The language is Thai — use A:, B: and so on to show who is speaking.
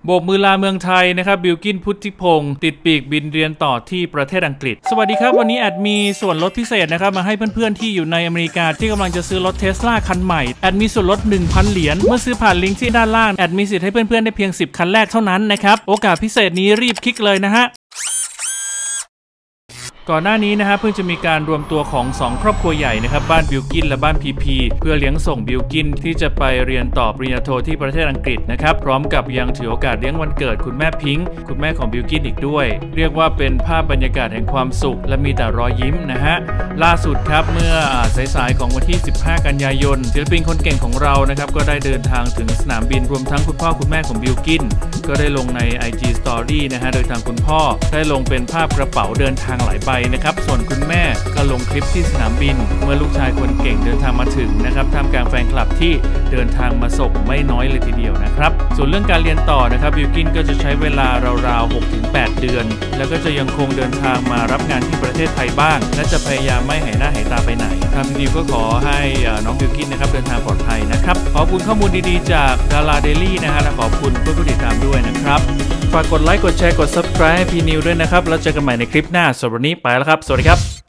A: โบกมือลาเมืองไทยนะครับบิลกินพุทธิพงศ์ติดปีกบินเรียนต่อที่ประเทศอังกฤษสวัสดีครับวันนี้แอดมีส่วนลดพิเศษนะครับมาให้เพื่อนๆที่อยู่ในอเมริกาที่กำลังจะซื้อรถเทสลาคันใหม่แอดมีส่วนลด 1,000 เหรียญเมื่อซื้อผ่านลิงก์ที่ด้านล่างแอดมีสิทธิ์ให้เพื่อนๆได้เพียง10คันแรกเท่านั้นนะครับโอกาสพิเศษนี้รีบคลิกเลยนะฮะก่อนหน้านี้นะฮะเพิ่งจะมีการรวมตัวของ2ครอบครัวใหญ่นะครับบ้านบิลกินและบ้านพีพีเพื่อเลี้ยงส่งบิลกินที่จะไปเรียนต่อปริญญาโทที่ประเทศอังกฤษนะครับพร้อมกับยังถือโอกาสเลี้ยงวันเกิดคุณแม่พิงค์คุณแม่ของบิลกินอีกด้วยเรียกว่าเป็นภาพบรรยากาศแห่งความสุขและมีแต่รอยยิ้มนะฮะล่าสุดครับเมื่อสายๆของวันที่15กันยายนศิลปินคนเก่งของเรานะครับก็ได้เดินทางถึงสนามบินรวมทั้งคุณพ่อคุณแม่ของบิลกินก็ได้ลงใน IG Story นะฮะโดยทางคุณพ่อได้ลงเป็นภาพกระเป๋าเดินทางหลายใบนะครับส่วนคุณแม่ก็ลงคลิปที่สนามบินเมื่อลูกชายคนเก่งเดินทางมาถึงนะครับท่ามกลางแฟนคลับที่เดินทางมาส่งไม่น้อยเลยทีเดียวนะครับส่วนเรื่องการเรียนต่อนะครับบิลกินก็จะใช้เวลาราวๆ 6-8 เดือนแล้วก็จะยังคงเดินทางมารับงานที่ประเทศไทยบ้างและจะพยายามไม่หายหน้าหายตาไปไหนทางดีก็ขอให้น้องบิลกินนะครับเดินทางปลอดภัยนะครับขอบคุณข้อมูลดีๆจากดาราเดลี่นะฮะและขอบคุณผู้ติดตามด้วยนะครับฝากกดไลค์กดแชร์กด Subscribe ให้พีนิวด้วยนะครับแล้วเจอกันใหม่ในคลิปหน้าสำหรับวันนี้ไปแล้วครับสวัสดีครับ